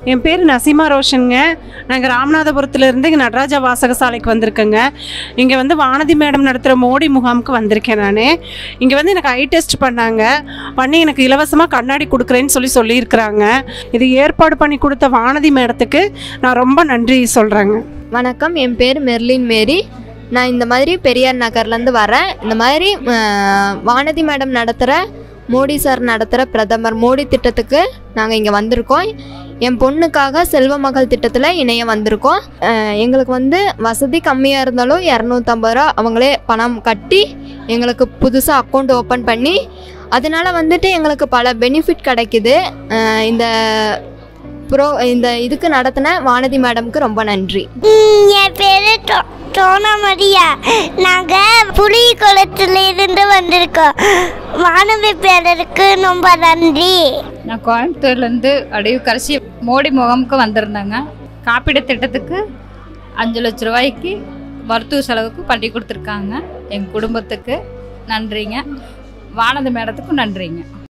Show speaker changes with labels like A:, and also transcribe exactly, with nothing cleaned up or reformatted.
A: என் பேர் நசீமா ரோஷனுங்க. நாங்கள் ராமநாதபுரத்துலேருந்து இங்கே நடராஜா வாசகசாலைக்கு வந்திருக்கேங்க. இங்கே வந்து வானதி மேடம் நடத்துகிற மோடி முகாமுக்கு வந்திருக்கேன். நான் இங்கே வந்து எனக்கு ஐ டெஸ்ட் பண்ணாங்க. பண்ணி எனக்கு இலவசமாக கண்ணாடி கொடுக்குறேன்னு சொல்லி சொல்லியிருக்கிறாங்க. இது ஏற்பாடு பண்ணி கொடுத்த வானதி மேடத்துக்கு நான் ரொம்ப நன்றி சொல்கிறேங்க.
B: வணக்கம், என் பேர் மெர்லின் மேரி. நான் இந்த மாதிரி பெரியார் நகர்லேருந்து வரேன். இந்த மாதிரி வானதி மேடம் நடத்துகிற மோடி சார் நடத்துகிற பிரதமர் மோடி திட்டத்துக்கு நாங்கள் இங்கே வந்திருக்கோம். என் பொண்ணுக்காக செல்வ மகள் திட்டத்தில் இணைய வந்திருக்கோம். எங்களுக்கு வந்து வசதி கம்மியாக இருந்தாலும் இரநூத்தம்பது ரூபா அவங்களே பணம் கட்டி எங்களுக்கு புதுசாக அக்கௌண்ட் ஓப்பன் பண்ணி அதனால் வந்துட்டு எங்களுக்கு பல பெனிஃபிட் கிடைக்குது. இந்த ப்ரோ இந்த இதுக்கு நடத்தின வானதி மேடம்க்கு ரொம்ப நன்றி.
C: என் பேர் சோனா மரியா. நாங்கள் புளி குளத்திலிருந்து வந்திருக்கோம். வானதி பேருக்கு ரொம்ப நன்றி.
D: நான் கோயம்புத்தூர்லேருந்து அடைவு கரைச்சி மோடி முகாமுக்கு வந்திருந்தேங்க. காப்பீடு திட்டத்துக்கு அஞ்சு லட்ச ரூபாய்க்கு மருத்துவ செலவுக்கு பண்ணி கொடுத்துருக்காங்க. எங்கள் குடும்பத்துக்கு நன்றிங்க. வானதி மேடத்துக்கும் நன்றிங்க.